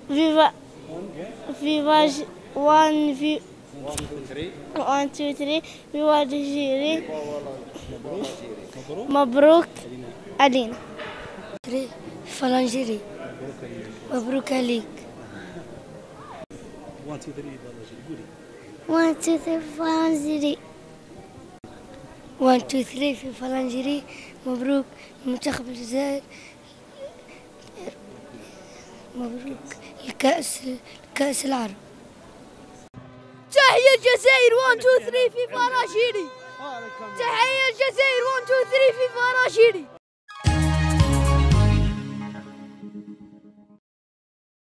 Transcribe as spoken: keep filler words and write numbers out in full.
فيفا فيفا ج- وان في وان تو ثري فيفا جيري. مبروك علينا. فالنجيري. مبروك عليك. واحد اثنين ثلاثة فالنجيري قولي. واحد اثنين ثلاثة فالنجيري. واحد اثنين ثلاثة في فالنجيري. مبروك منتخب الجزائر. مبروك الكأس كأس العرب. تحية الجزائر واحد اثنين ثلاثة في فالنجيري. تحية الجزائر واحد اثنين ثلاثة في فالنجيري.